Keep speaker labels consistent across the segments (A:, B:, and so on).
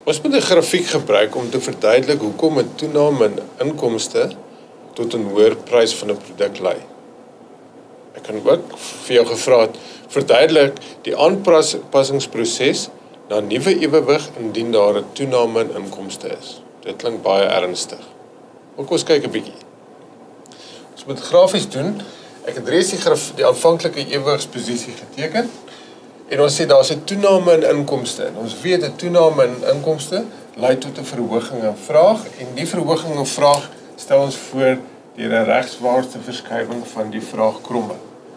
A: Ons moet 'n grafiek gebruik om te verduidelik hoekom 'n toename in inkomste tot 'n hoër prys van 'n produk lei. Ek kan ook vir jou gevra het, verduidelik die aanpassingsproses na nuwe ewewig indien daar 'n toename in inkomste is. Dit klink baie ernstig. Ook ons kyk 'n bietjie. Ons moet grafies doen. Ek het reeds die aanvanklike ewewigsposisie geteken. En ons sê daar's 'n toename in inkomste. En ons weet 'n toename in inkomste lei tot 'n verhoging in vraag en die verhoging in vraag stel ons voor deur 'n regswaartse verskywing van die vraagkromme.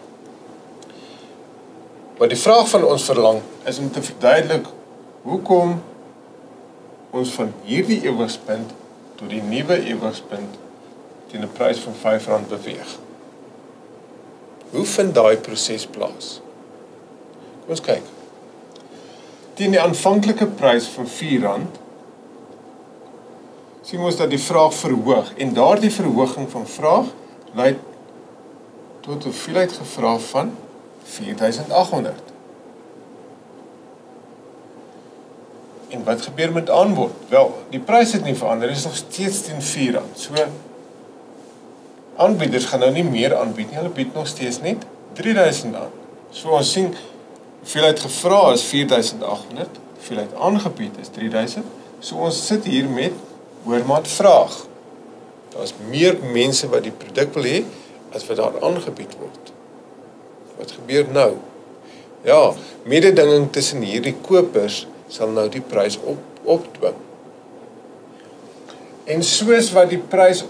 A: Wat die vraag van ons verlang is om te verduidelik hoekom ons van hierdie ewigspunt tot die nuwe ewigspunt teen 'n prys van R5 beweeg. Hoe vind daai proses plaas? Kom ons kyk. Teen die aanvanklike prys van R4 sien ons dat die vraag verhoog en daardie verhoging van vraag lei tot 'n hoeveelheid gevra van 4800. En wat gebeur met aanbod? Wel, die prys het nie verander, dit is nog steeds teen R4. So aanbieders gaan nou nie meer aanbied nie, hulle bied nog steeds net R3000 aan. So ons sien hoeveelheid gevra is 4800, hoeveelheid aangebied is 3000. So ons sit hier met oormaat vraag. Daar's meer mense wat die produk wil hê as wat daar aangebied word. Wat gebeur nou? Ja, mededinging tussen hierdie kopers sal nou die prys opdwing. En soos wat die prys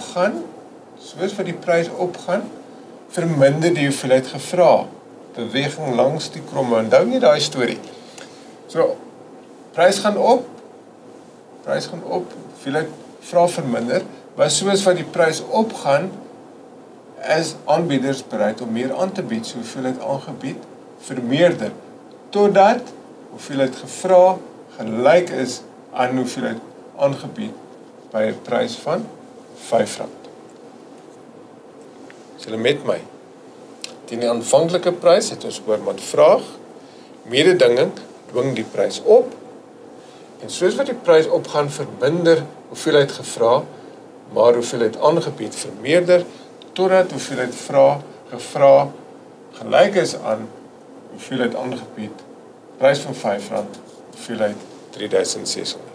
A: opgaan, verminder die hoeveelheid gevra. Beweging langs die kromme. Onthou nie daai storie. So, prys gaan op, hoeveelheid vraag verminder, maar soos wat die prys opgaan, is aanbieders bereid om meer aan te bied, so hoeveelheid aangebied vermeerder, totdat hoeveelheid gevra gelyk is aan hoeveelheid aangebied by 'n prys van R5. Is julle met my? Teen die aanvanklike prys het ons oormaat vraag, mededinging dwing die prys op, en soos wat die prys opgaan verminder hoeveelheid gevra, maar hoeveelheid aangebied vermeerder, totdat hoeveelheid gevra gelyk is aan hoeveelheid aangebied, prys van R5, hoeveelheid 3600.